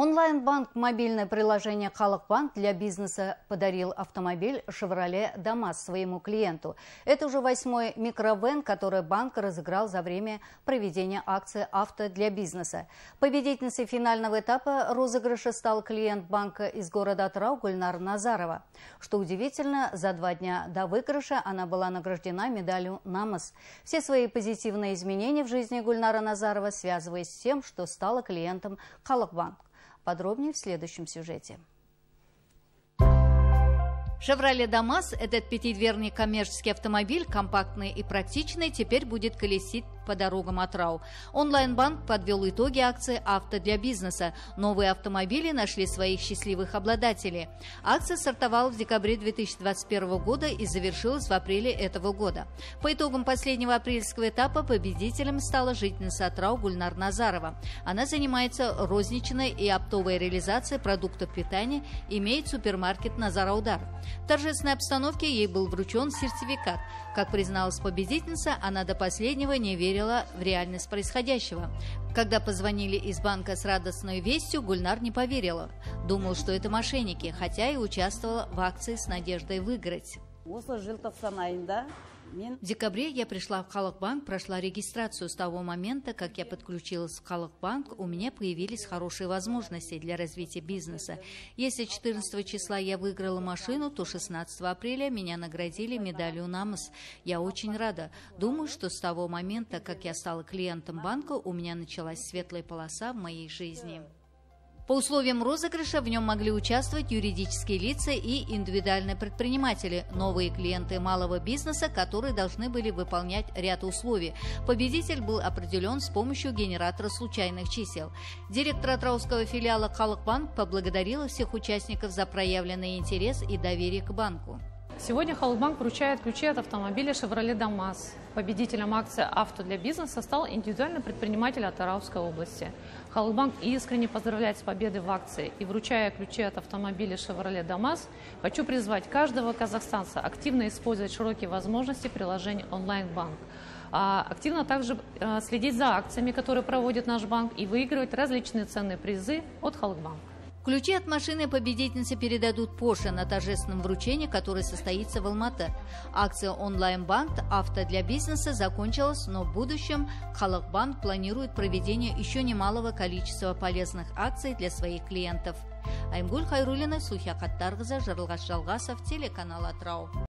Онлайн-банк мобильное приложение «Халықбанк» для бизнеса подарил автомобиль Chevrolet Damas своему клиенту. Это уже 8-й микровэн, который банк разыграл за время проведения акции «Авто для бизнеса». Победительницей финального этапа розыгрыша стал клиент банка из города Атырау Гульнара Назарова. Что удивительно, за 2 дня до выигрыша она была награждена медалью «Намыс». Все свои позитивные изменения в жизни Гульнара Назарова связываясь с тем, что стала клиентом «Халықбанк». Подробнее в следующем сюжете. Chevrolet Damas, этот пятидверный коммерческий автомобиль, компактный и практичный, теперь будет колесить по дорогам Атырау. Онлайн-банк подвел итоги акции «Авто для бизнеса». Новые автомобили нашли своих счастливых обладателей. Акция стартовала в декабре 2021 года и завершилась в апреле этого года. По итогам последнего апрельского этапа победителем стала жительница Атырау Гульнара Назарова. Она занимается розничной и оптовой реализацией продуктов питания, имеет супермаркет «Назараудар». В торжественной обстановке ей был вручен сертификат. Как призналась победительница, она до последнего не верила в реальность происходящего. Когда позвонили из банка с радостной вестью, Гульнар не поверила. Думал, что это мошенники, хотя и участвовала в акции с надеждой выиграть. В декабре я пришла в Халықбанк, прошла регистрацию. С того момента, как я подключилась в Халықбанк, у меня появились хорошие возможности для развития бизнеса. Если 14 числа я выиграла машину, то 16 апреля меня наградили медалью «Намыс». Я очень рада. Думаю, что с того момента, как я стала клиентом банка, у меня началась светлая полоса в моей жизни. По условиям розыгрыша в нем могли участвовать юридические лица и индивидуальные предприниматели, новые клиенты малого бизнеса, которые должны были выполнять ряд условий. Победитель был определен с помощью генератора случайных чисел. Директор атырауского филиала «Халықбанк» поблагодарила всех участников за проявленный интерес и доверие к банку. Сегодня Халықбанк вручает ключи от автомобиля Chevrolet Damas. Победителем акции «Авто для бизнеса» стал индивидуальный предприниматель Атырауской области. Халықбанк искренне поздравляет с победой в акции и, вручая ключи от автомобиля Chevrolet Damas, хочу призвать каждого казахстанца активно использовать широкие возможности приложения онлайн-банк. Активно также следить за акциями, которые проводит наш банк, и выигрывать различные ценные призы от Халықбанк. Ключи от машины победительницы передадут позже на торжественном вручении, которое состоится в Алматы. Акция онлайн-банк «Авто для бизнеса» закончилась, но в будущем Халықбанк планирует проведение еще немалого количества полезных акций для своих клиентов. Аймгуль Хайруллина, Сухия Каттаргыза, Жарылгаш Жалгасов, телеканал Атырау.